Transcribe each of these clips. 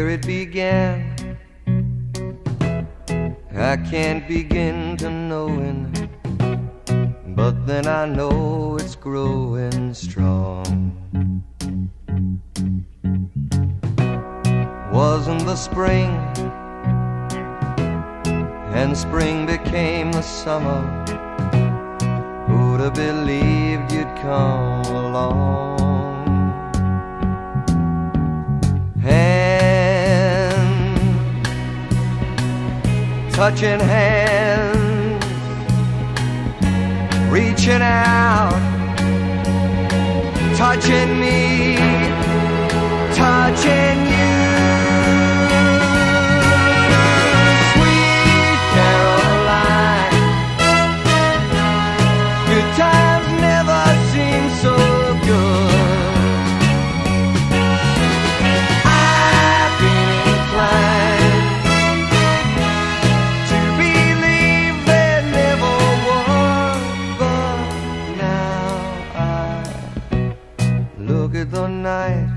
where it began. I can't begin to knowing, but then I know it's growing strong. Wasn't the spring, and spring became the summer. Who'd have believed you'd come along? Touching hands, reaching out, touching me, touching you. Sweet Caroline, good times never seem so good. I've been inclined at the night,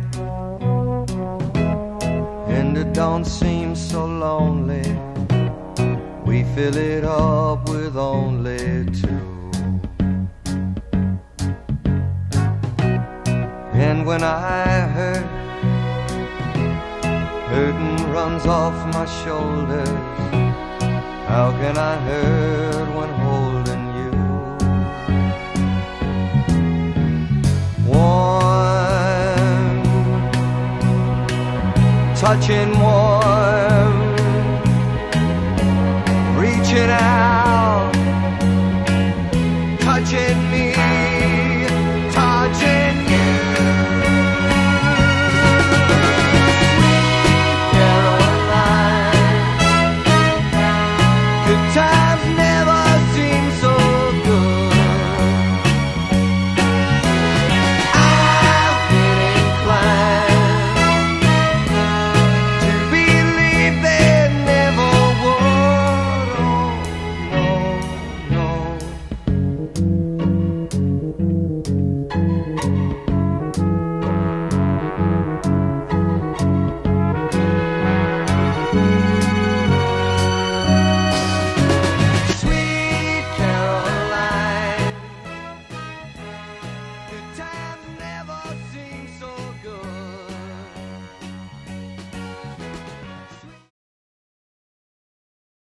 and it don't seem so lonely. We fill it up with only two. And when I hurt, hurting runs off my shoulders. How can I hurt when holding you? Touching warm, reaching out.